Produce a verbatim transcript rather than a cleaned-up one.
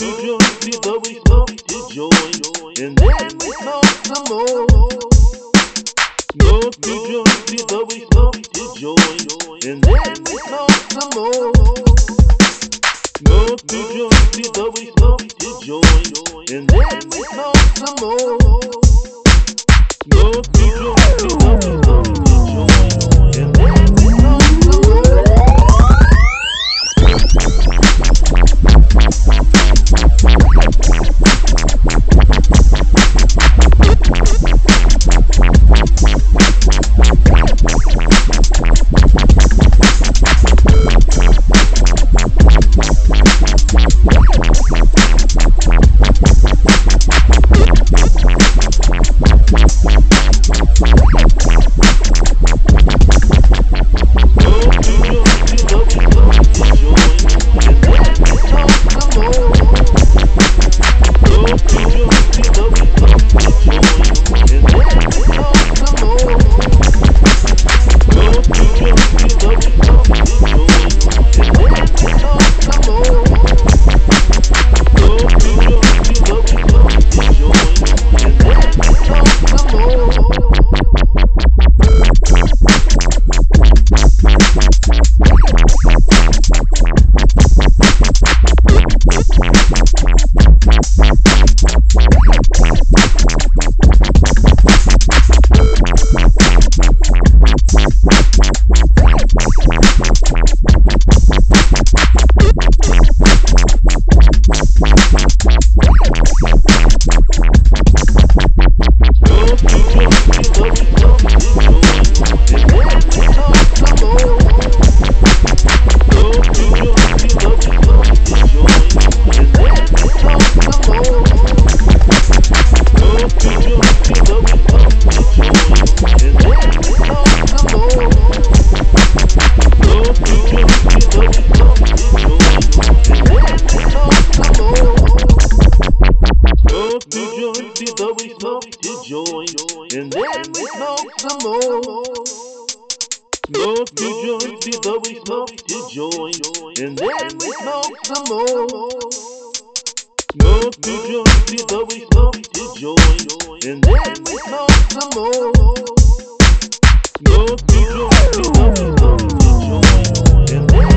two joints, before we smoke the joint, and then we smoke some more. Smoke two joints before we smoke the joint, and then we smoke some more. Smoke two joints before we smoke the joint, and then we smoke some more. Smoke two joints before we smoke the joint, and then we smoke some more. Before we smoke the joint, and then we smoke some more. Smoke two joints before we smoke the joint, and then we smoke some more. Smoke two joints before we smoke the joint, and then we smoke some more. Smoke two joints before we smoke the joint, and then